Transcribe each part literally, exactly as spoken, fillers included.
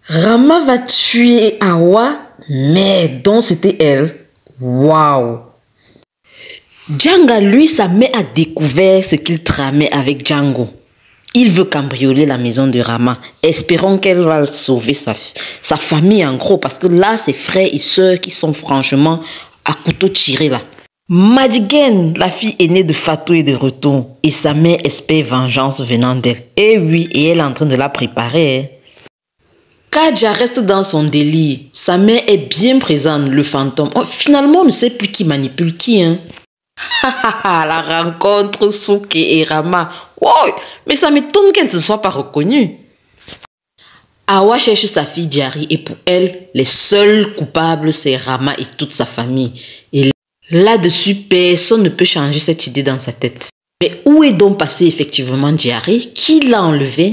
Rama va tuer Awa, mais donc c'était elle. Waouh! Djanga, lui, sa mère a découvert ce qu'il tramait avec Django. Il veut cambrioler la maison de Rama. Espérons qu'elle va sauver sa, sa famille en gros, parce que là, ses frères et sœurs qui sont franchement à couteau tiré là. Madigan, la fille aînée de Fatou, est de retour et sa mère espère vengeance venant d'elle. Et oui, et elle est en train de la préparer. Kadja reste dans son délire. Sa mère est bien présente, le fantôme. Oh, finalement, on ne sait plus qui manipule qui. Hein. La rencontre Souké et Rama. Wow, mais ça m'étonne qu'elle ne se soit pas reconnue. Awa cherche sa fille Diary et pour elle, les seuls coupables, c'est Rama et toute sa famille. Et là-dessus, personne ne peut changer cette idée dans sa tête. Mais où est donc passé effectivement Diary? Qui l'a enlevé?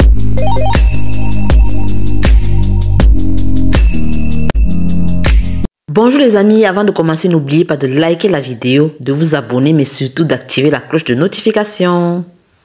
Bonjour les amis, avant de commencer, n'oubliez pas de liker la vidéo, de vous abonner, mais surtout d'activer la cloche de notification.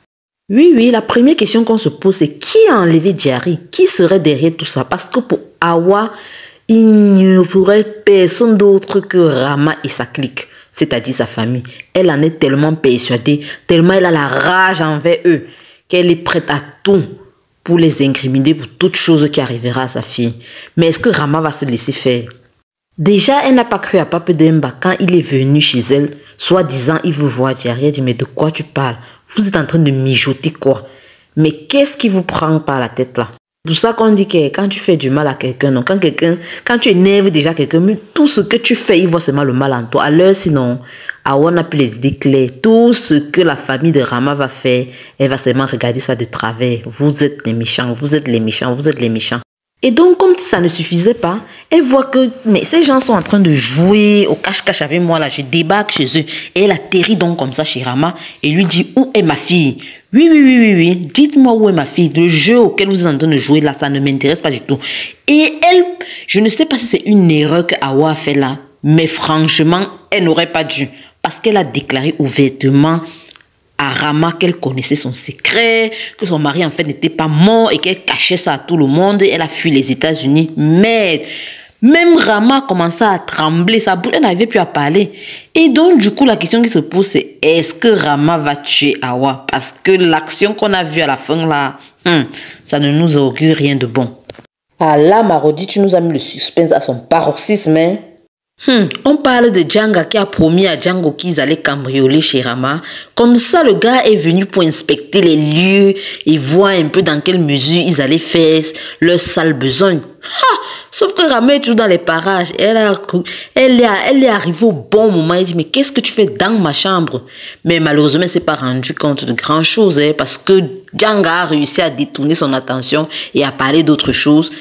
Oui, oui, la première question qu'on se pose, c'est qui a enlevé Diary? Qui serait derrière tout ça? Parce que pour Awa, il n'y aurait personne d'autre que Rama et sa clique, c'est-à-dire sa famille. Elle en est tellement persuadée, tellement elle a la rage envers eux, qu'elle est prête à tout pour les incriminer pour toute chose qui arrivera à sa fille. Mais est-ce que Rama va se laisser faire? Déjà, elle n'a pas cru à Pape Demba quand il est venu chez elle, soi-disant il veut voir Diary. Elle dit, mais de quoi tu parles? Vous êtes en train de mijoter quoi? Mais qu'est-ce qui vous prend par la tête là? C'est pour ça qu'on dit que quand tu fais du mal à quelqu'un, non, quand quelqu'un, quand tu énerves déjà quelqu'un, tout ce que tu fais, il voit seulement le mal en toi. À l'heure, sinon, Awa n'a plus les idées claires. Tout ce que la famille de Rama va faire, elle va seulement regarder ça de travers. Vous êtes les méchants, vous êtes les méchants, vous êtes les méchants. Et donc, comme si ça ne suffisait pas, elle voit que mais ces gens sont en train de jouer au cache-cache avec moi. Là, je débarque chez eux. Et elle atterrit donc comme ça chez Rama et lui dit, où est ma fille? Oui, oui, oui, oui, oui. Dites-moi où est ma fille. Le jeu auquel vous êtes en train de jouer là, ça ne m'intéresse pas du tout. Et elle, je ne sais pas si c'est une erreur que Awa a fait là, mais franchement, elle n'aurait pas dû. Parce qu'elle a déclaré ouvertement à Rama qu'elle connaissait son secret, que son mari en fait n'était pas mort et qu'elle cachait ça à tout le monde. Elle a fui les États-Unis. Mais même Rama commençait à trembler, sa bouche n'arrivait plus à parler. Et donc du coup la question qui se pose c'est est-ce que Rama va tuer Awa? Parce que l'action qu'on a vue à la fin là, hum, ça ne nous augure rien de bon. Ah là Marodi, tu nous as mis le suspense à son paroxysme. Hein? Hmm, on parle de Djanga qui a promis à Django qu'ils allaient cambrioler chez Rama. Comme ça, le gars est venu pour inspecter les lieux et voir un peu dans quelle mesure ils allaient faire leur sale besogne. Ha! Sauf que Rama est toujours dans les parages. Elle, a, elle, est, elle est arrivée au bon moment. Elle dit, mais qu'est-ce que tu fais dans ma chambre? Mais malheureusement, elle ne s'est pas rendu compte de grand chose hein, parce que Djanga a réussi à détourner son attention et à parler d'autre chose.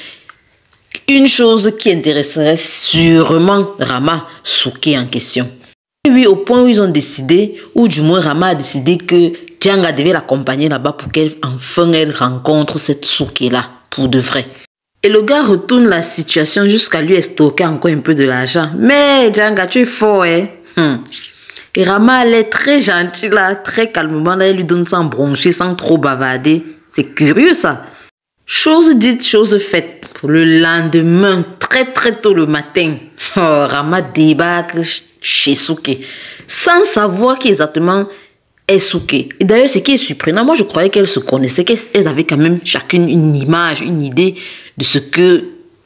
Une chose qui intéresserait sûrement Rama, Souké en question. Et oui, au point où ils ont décidé, ou du moins Rama a décidé que Djanga devait l'accompagner là-bas pour qu'elle enfin elle rencontre cette Souké-là, pour de vrai. Et le gars retourne la situation jusqu'à lui stocker encore un peu de l'argent. Mais Djanga, tu es fort, hein? Hum. Et Rama, elle est très gentille là, très calmement, là, elle lui donne sans broncher, sans trop bavarder. C'est curieux ça. Chose dite, chose faite. Le lendemain, très très tôt le matin, oh, Rama débarque chez Souké sans savoir qui exactement est Souké. Et d'ailleurs, ce qui est surprenant, moi je croyais qu'elles se connaissaient, qu'elles avaient quand même chacune une image, une idée de ce que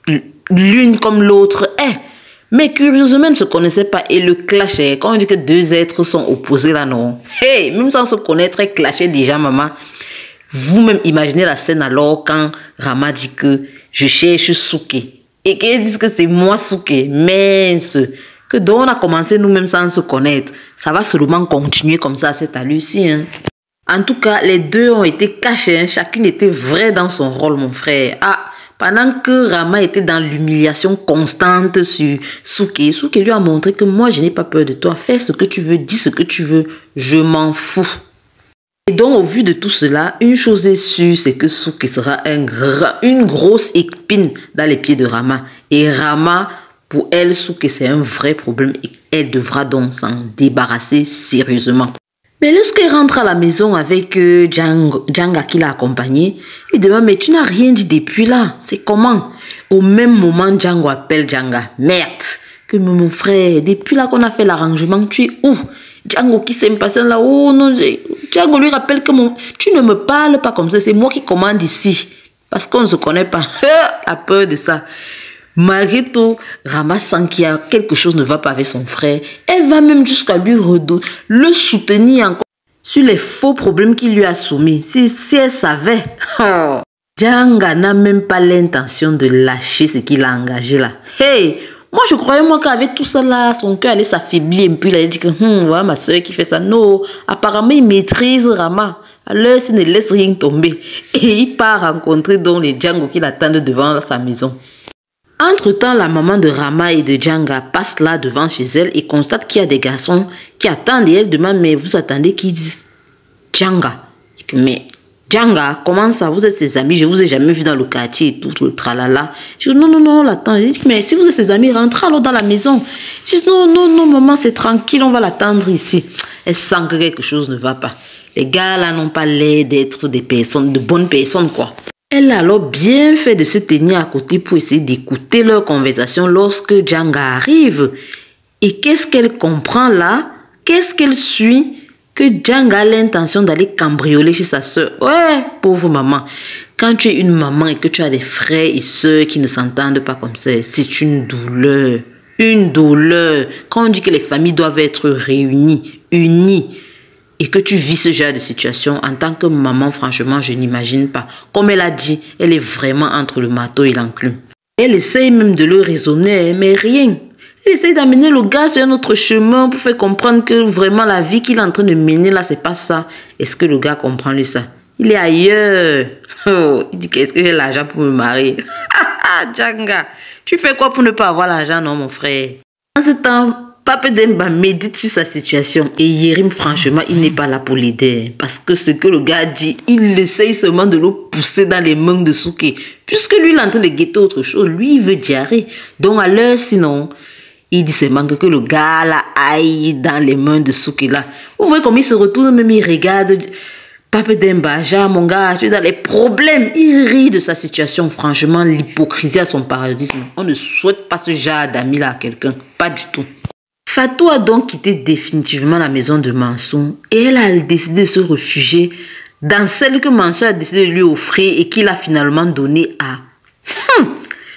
l'une comme l'autre est. Mais curieusement, elles ne se connaissaient pas et le clash, quand on dit que deux êtres sont opposés là, non. Hey, même sans se connaître, elles clashaient déjà, maman. Vous-même imaginez la scène alors quand Rama dit que je cherche Souké et qu'elle dit que c'est moi Souké, mince, que donc on a commencé nous-mêmes sans se connaître. Ça va seulement continuer comme ça à cette allure-ci. Hein. En tout cas, les deux ont été cachés, hein. Chacune était vraie dans son rôle, mon frère. Ah, pendant que Rama était dans l'humiliation constante sur Souké, Souké lui a montré que moi je n'ai pas peur de toi, fais ce que tu veux, dis ce que tu veux, je m'en fous. Et donc, au vu de tout cela, une chose est sûre, c'est que Souké sera un grand, une grosse épine dans les pieds de Rama. Et Rama, pour elle, Souké, c'est un vrai problème et elle devra donc s'en débarrasser sérieusement. Mais lorsqu'elle rentre à la maison avec euh, Django, Djanga qui l'a accompagnée, il demande, mais tu n'as rien dit depuis là, c'est comment? Au même moment, Django appelle Djanga. Merde, que mon frère, depuis là qu'on a fait l'arrangement, tu es où? Django qui s'est passé là, oh non, Django lui rappelle que mon, tu ne me parles pas comme ça, c'est moi qui commande ici. Parce qu'on ne se connaît pas. La peur de ça. Malgré tout, Rama sent qu'il y a quelque chose ne va pas avec son frère. Elle va même jusqu'à lui redonner, le soutenir encore sur les faux problèmes qu'il lui a soumis. Si, si elle savait, oh, Djanga n'a même pas l'intention de lâcher ce qu'il a engagé là. Hey, moi je croyais moi qu'avec tout ça là, son cœur allait s'affaiblir. Et puis il a dit que hum, voilà ma soeur qui fait ça. Non, apparemment il maîtrise Rama. Alors il ne laisse rien tomber. Et il part rencontrer donc les Django qui l'attendent devant sa maison. Entre-temps, la maman de Rama et de Djanga passe là devant chez elle et constate qu'il y a des garçons qui attendent. Et elle demande, mais vous attendez qu'ils disent Djanga. Mais Djanga, comment ça, vous êtes ses amis? Je vous ai jamais vu dans le quartier et tout, le tralala. Je dis, non, non, non, l'attends. Je dis, mais si vous êtes ses amis, rentrez alors dans la maison. Je dis, non, non, non, maman, c'est tranquille, on va l'attendre ici. Elle sent que quelque chose ne va pas. Les gars là n'ont pas l'air d'être des personnes, de bonnes personnes, quoi. Elle a alors bien fait de se tenir à côté pour essayer d'écouter leur conversation lorsque Djanga arrive. Et qu'est-ce qu'elle comprend là? Qu'est-ce qu'elle suit? Que Djanga a l'intention d'aller cambrioler chez sa soeur. Ouais, pauvre maman. Quand tu es une maman et que tu as des frères et soeurs qui ne s'entendent pas comme ça, c'est une douleur. Une douleur. Quand on dit que les familles doivent être réunies, unies, et que tu vis ce genre de situation, en tant que maman, franchement, je n'imagine pas. Comme elle a dit, elle est vraiment entre le marteau et l'enclume. Elle essaye même de le raisonner, mais rien. Elle essaye d'amener le gars sur un autre chemin pour faire comprendre que vraiment la vie qu'il est en train de mener là, c'est pas ça. Est-ce que le gars comprend lui ça? Il est ailleurs. Oh, il dit qu'est-ce que j'ai l'argent pour me marier? Djanga, tu fais quoi pour ne pas avoir l'argent, non, mon frère? En ce temps, Pape Demba médite sur sa situation et Yérim, franchement, il n'est pas là pour l'aider. Parce que ce que le gars dit, il essaye seulement de le pousser dans les mains de Souké. Puisque lui, il est en train de guetter autre chose. Lui, il veut diarrhée. Donc, à l'heure, sinon, il dit seulement que le gars là aille dans les mains de Souké là. Vous voyez comme il se retourne, même il regarde Pape Demba, genre, mon gars, tu es dans les problèmes. Il rit de sa situation. Franchement, l'hypocrisie à son paradisme. On ne souhaite pas ce genre d'amis là à quelqu'un. Pas du tout. Fatou a donc quitté définitivement la maison de Mansour et elle a décidé de se réfugier dans celle que Mansour a décidé de lui offrir et qu'il a finalement donnée à hum,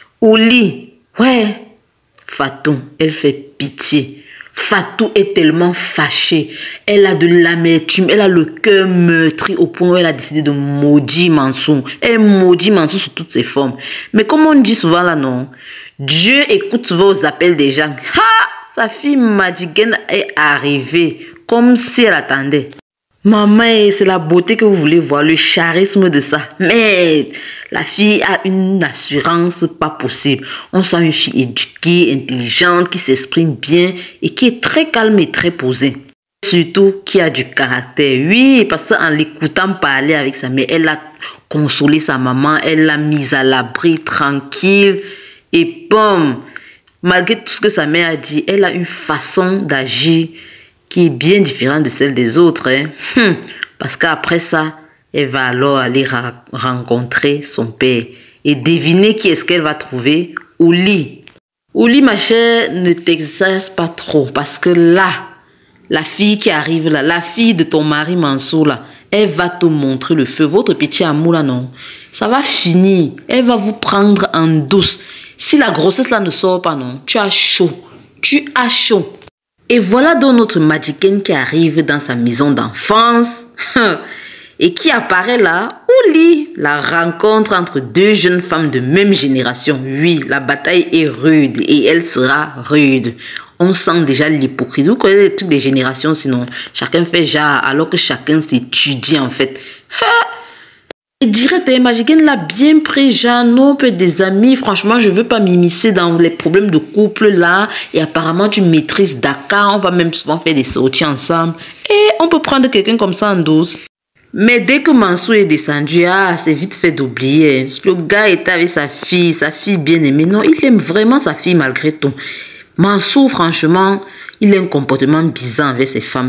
Ouli. Ouais, Fatou, elle fait pitié. Fatou est tellement fâchée. Elle a de l'amertume, elle a le cœur meurtri au point où elle a décidé de maudire Mansour. Elle maudit Mansour sous toutes ses formes. Mais comme on dit souvent là, non, Dieu écoute vos appels des gens. Ha! Sa fille Madjiguène est arrivée comme si elle attendait. Maman, c'est la beauté que vous voulez voir, le charisme de ça. Mais la fille a une assurance pas possible. On sent une fille éduquée, intelligente, qui s'exprime bien et qui est très calme et très posée. Surtout qui a du caractère. Oui, parce qu'en l'écoutant parler avec sa mère, elle a consolé sa maman, elle l'a mise à l'abri, tranquille et pomme. Malgré tout ce que sa mère a dit, elle a une façon d'agir qui est bien différente de celle des autres. Hein. Hum, parce qu'après ça, elle va alors aller rencontrer son père et deviner qui est-ce qu'elle va trouver. Ouli. Ouli, ma chère, ne t'exerce pas trop parce que là, la fille qui arrive là, la fille de ton mari Mansour là, elle va te montrer le feu. Votre petit amour là, non, ça va finir. Elle va vous prendre en douce. Si la grossesse là ne sort pas, non, tu as chaud. Tu as chaud. Et voilà donc notre Madjiguène qui arrive dans sa maison d'enfance et qui apparaît là, Ouli, la rencontre entre deux jeunes femmes de même génération. Oui, la bataille est rude et elle sera rude. On sent déjà l'hypocrisie. Vous connaissez les trucs des générations, sinon chacun fait genre alors que chacun s'étudie en fait. Et direct, Madjiguène l'a bien pris, genre, non, on peut être des amis, franchement, je veux pas m'immiscer dans les problèmes de couple là, et apparemment, tu maîtrises Dakar, on va même souvent faire des sorties ensemble, et on peut prendre quelqu'un comme ça en douce. Mais dès que Mansour est descendu, ah, c'est vite fait d'oublier. Le gars était avec sa fille, sa fille bien aimée, non, il aime vraiment sa fille malgré tout. Mansour, franchement, il a un comportement bizarre envers ses femmes.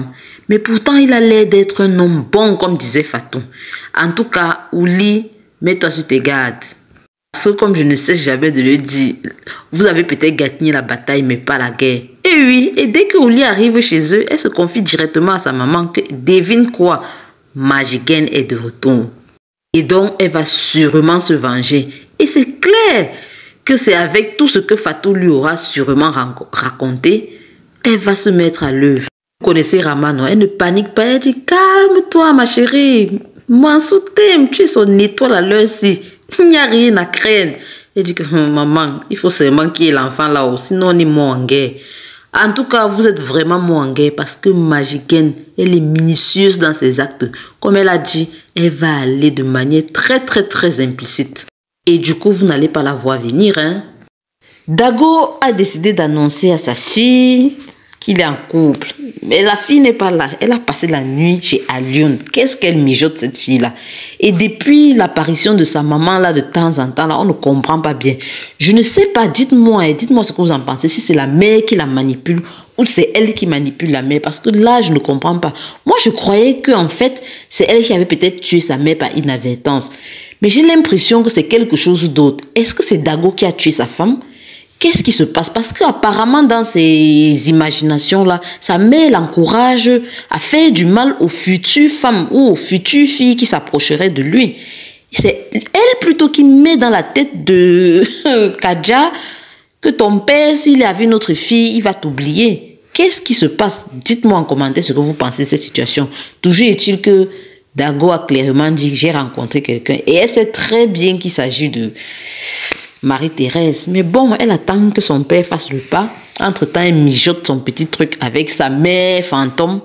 Mais pourtant, il a l'air d'être un homme bon, comme disait Fatou. En tout cas, Ouli, mets-toi sur tes gardes. Parce que comme je ne sais jamais de le dire, vous avez peut-être gagné la bataille, mais pas la guerre. Et oui, et dès que Ouli arrive chez eux, elle se confie directement à sa maman que, devine quoi, Magigen est de retour. Et donc, elle va sûrement se venger. Et c'est clair que c'est avec tout ce que Fatou lui aura sûrement raconté, elle va se mettre à l'œuvre. Vous connaissez Rama, non? Elle ne panique pas, elle dit, calme-toi ma chérie, Mansour t'aime, tu es son étoile à l'heure ci. Il n'y a rien à craindre. Elle dit que maman, il faut seulement qu'il y ait l'enfant là-haut, sinon on est mort en guerre. En tout cas, vous êtes vraiment mort en guerre parce que Magigen, elle est minutieuse dans ses actes. Comme elle a dit, elle va aller de manière très très très implicite. Et du coup, vous n'allez pas la voir venir. Hein? Dago a décidé d'annoncer à sa fille qu'il est en couple. Mais la fille n'est pas là. Elle a passé la nuit chez Alioune. Qu'est-ce qu'elle mijote cette fille-là? Et depuis l'apparition de sa maman là, de temps en temps, là, on ne comprend pas bien. Je ne sais pas, dites-moi, dites-moi ce que vous en pensez. Si c'est la mère qui la manipule ou c'est elle qui manipule la mère. Parce que là, je ne comprends pas. Moi, je croyais que en fait, c'est elle qui avait peut-être tué sa mère par inadvertance. Mais j'ai l'impression que c'est quelque chose d'autre. Est-ce que c'est Dago qui a tué sa femme? Qu'est-ce qui se passe? Parce qu'apparemment, dans ces imaginations-là, sa mère l'encourage à faire du mal aux futures femmes ou aux futures filles qui s'approcheraient de lui. C'est elle plutôt qui met dans la tête de Kadja que ton père, s'il avait une autre fille, il va t'oublier. Qu'est-ce qui se passe? Dites-moi en commentaire ce que vous pensez de cette situation. Toujours est-il que Dago a clairement dit, j'ai rencontré quelqu'un. Et elle sait très bien qu'il s'agit de Marie-Thérèse. Mais bon, elle attend que son père fasse le pas. Entre-temps, elle mijote son petit truc avec sa mère fantôme.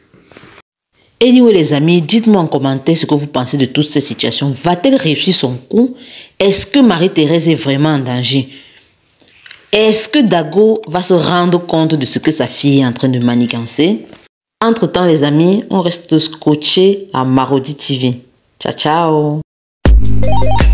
Anyway, les amis, dites-moi en commentaire ce que vous pensez de toute cette situation. Va-t-elle réussir son coup? Est-ce que Marie-Thérèse est vraiment en danger? Est-ce que Dago va se rendre compte de ce que sa fille est en train de manigancer? Entre-temps, les amis, on reste scotché à Marodi T V. Ciao, ciao!